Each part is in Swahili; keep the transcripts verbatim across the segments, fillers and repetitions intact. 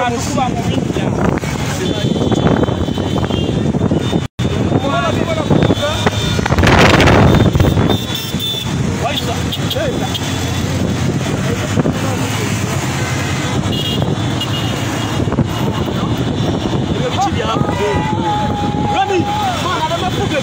kuba mu Jinja. Waisha, cheza. Nimekuchia hapo. Rami, maana kama fuge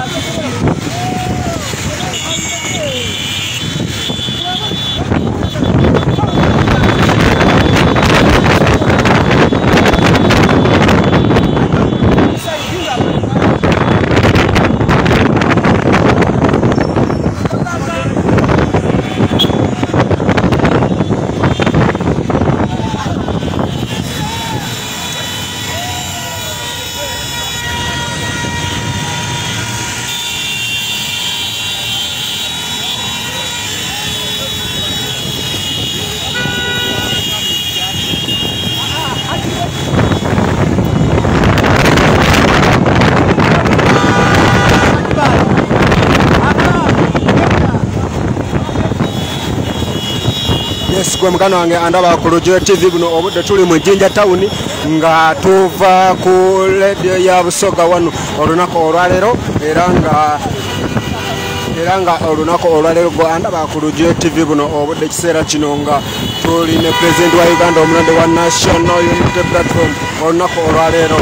Gwe mukano wange andaba ku Lujo T V buno obudde tuli mu Jinja town nga tuva ku radio ya Busoga wano olunaku olwalero era nga era nga olunaku olwalero gwe andaba ku Lujo T V buno obudde kiseera kino nga tuli ne president wa Uganda omulonde wa National Unity Platform olunaku olwalero.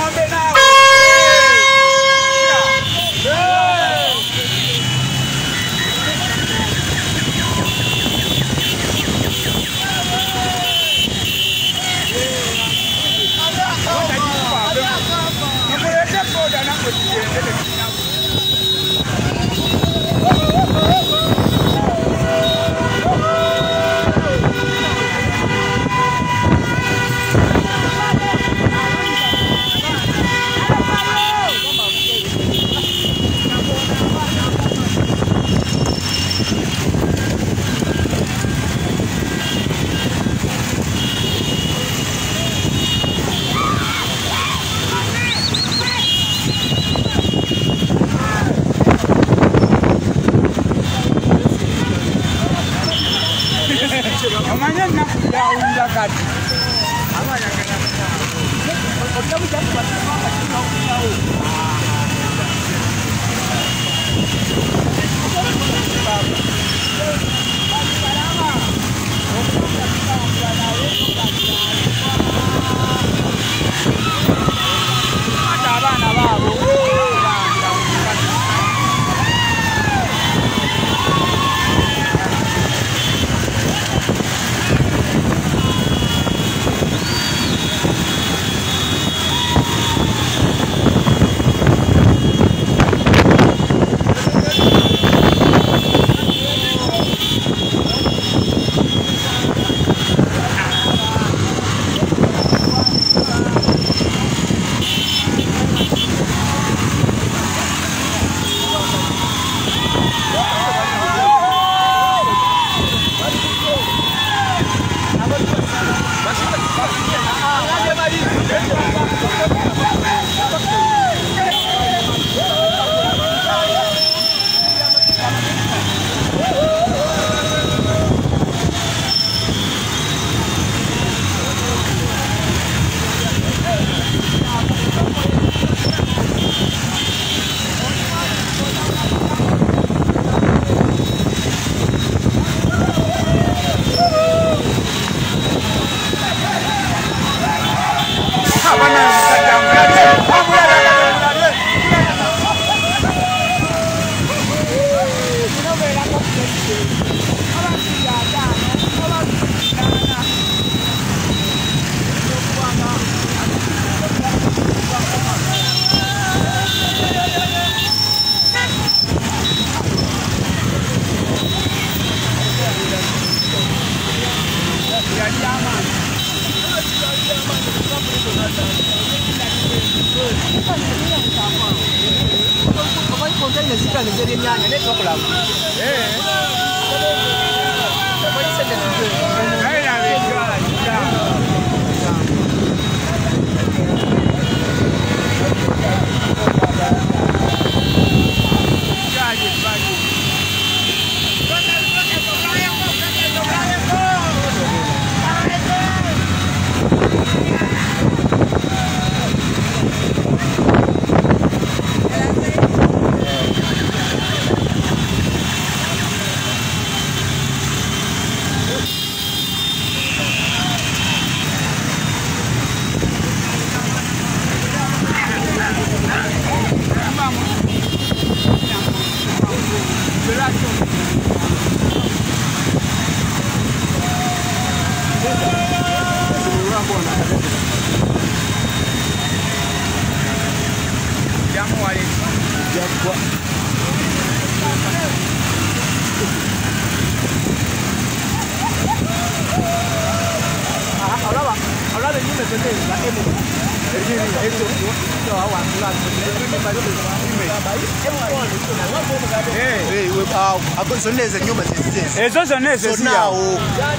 Zoneze nyumba zizezi. Ezo zoneze siyawo.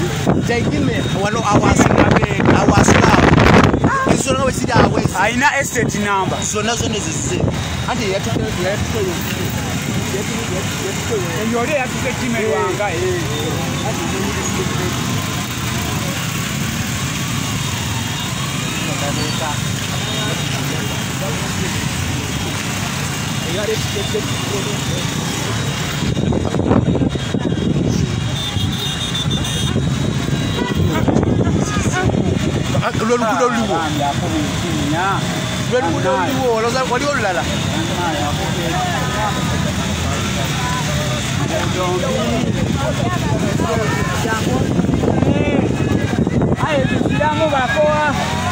Jayime wano awasina awasina. Izo nawe sidawe. Aina estate number. Zona zoneze zizezi. Andi yatuke yatuke. Yori yatuke kime wanga eh. Lolu kulo liwo. Ya wali olulala aye bisiramu bakoa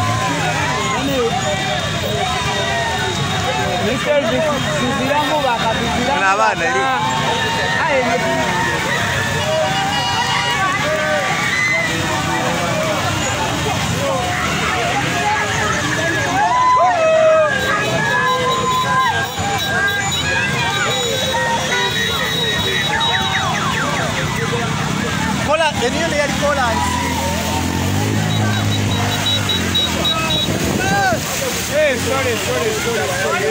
Mister bisiramu bakabisiramu n'abaana eri aye kola eniyo ne yali kola Eh, sorry, sorry, sorry, sorry.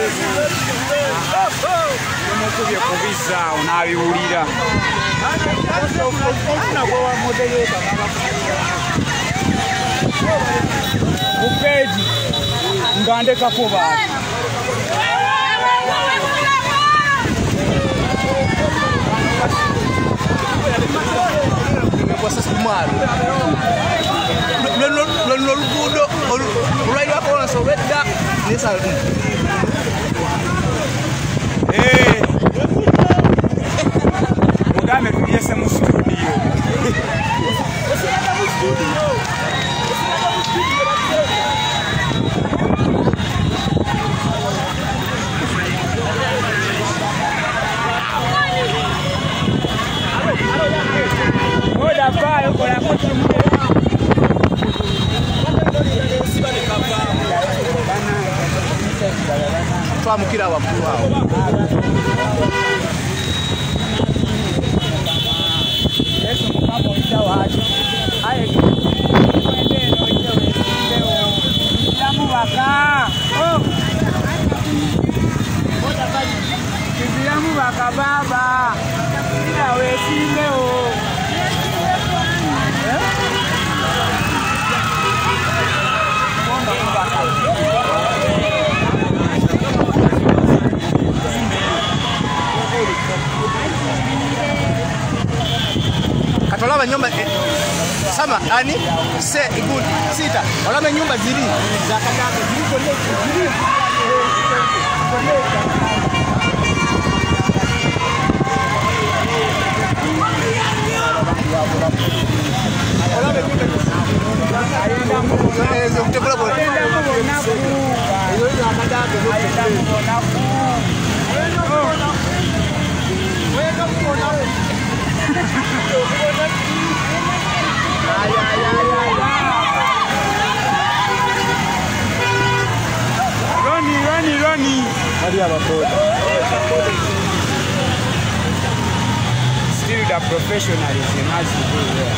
Como kubye kubisa unabiwulira. Kupeji ngandeka kuba. Kwasa kumalo lo lo lugudo olwaira ko so wedda nisa Eh Mugame tuliese mu studio Oda vai okola kotu twamukira wakulu awo Yesu mukama oita wacho aye kwende no jewe leo jamu baka oh oda bali kiziamu baka baba ila wewe leo katolaba nyumba sama ani se good sita olaba nyumba ziri za kataka ziri connect ziri olaba nyumba ayenda mu ezo kutebula bole ayenda mu bonaku ezo za kataka ayenda mu bonaku weka mu bonaku ay ay ay ay Roni Roni Roni hadi abakoda still the professionalism has to be there.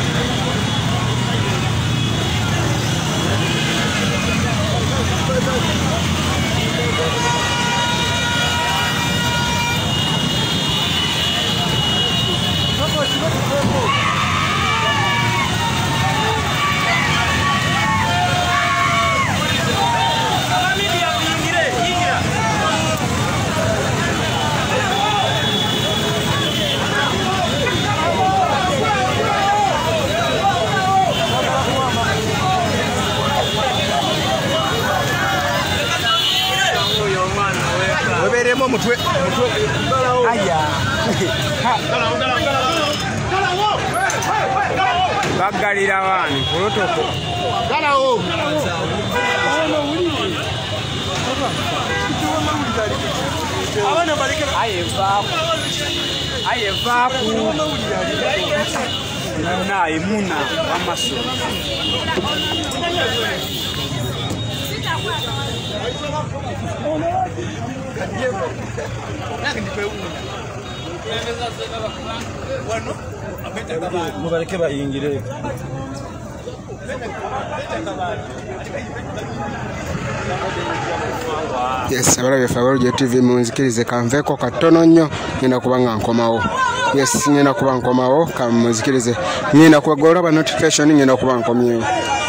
weberemo mutwe aya bagalira bani protoko galawo abana balike ayeva ayeva ku na imuna amaso mubareke bayingire Yes, abalabe Fabalujo T V munzikirize kanveko katono nnyo ngenda kubanga nkomawo. Yes, ngenda kuba nkomawo kamuzikirize. Ngenda kubagola ba notification ngenda kuba nkomyewo.